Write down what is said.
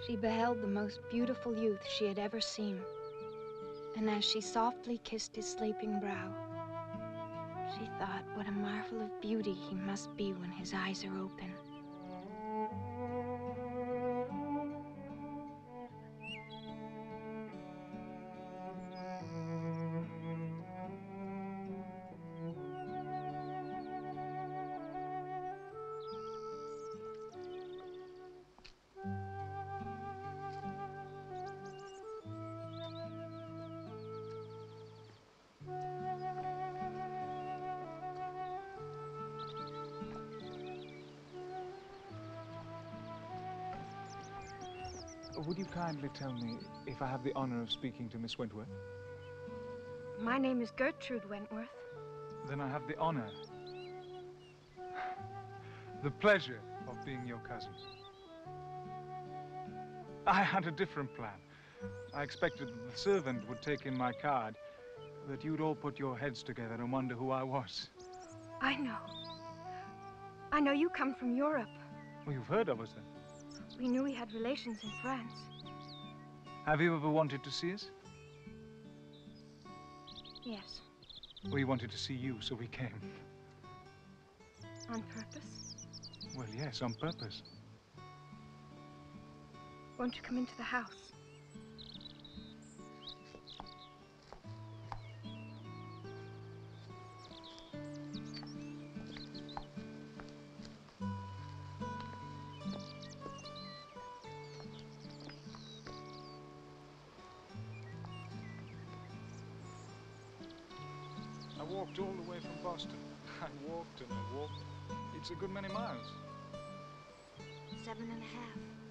she beheld the most beautiful youth she had ever seen. And as she softly kissed his sleeping brow, she thought what a marvel of beauty he must be when his eyes are open. Would you kindly tell me if I have the honor of speaking to Miss Wentworth? My name is Gertrude Wentworth. Then I have the honor, the pleasure of being your cousin. I had a different plan. I expected that the servant would take in my card, that you'd all put your heads together and wonder who I was. I know. I know you come from Europe. Well, you've heard of us then? We knew we had relations in France. Have you ever wanted to see us? Yes. We wanted to see you, so we came. On purpose? Well, yes, on purpose. Won't you come into the house? I walked all the way from Boston. I walked and I walked. It's a good many miles. 7.5.